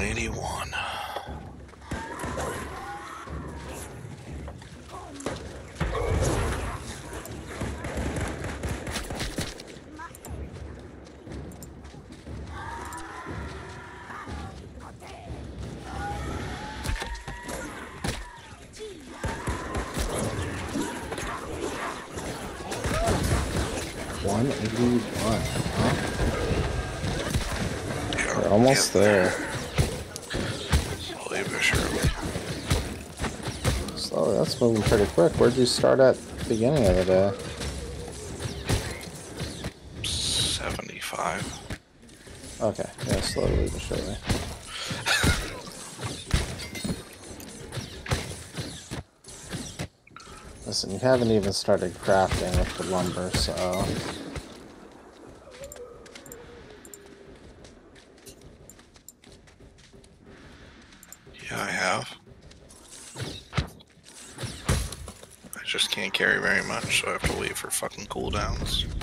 181. We're almost there. Slowly but surely. So that's moving pretty quick. Where'd you start at the beginning of the day? 75. Okay, yeah, slowly but surely. Listen, you haven't even started crafting with the lumber, so... Yeah, I have. I just can't carry very much, so I have to wait for fucking cooldowns.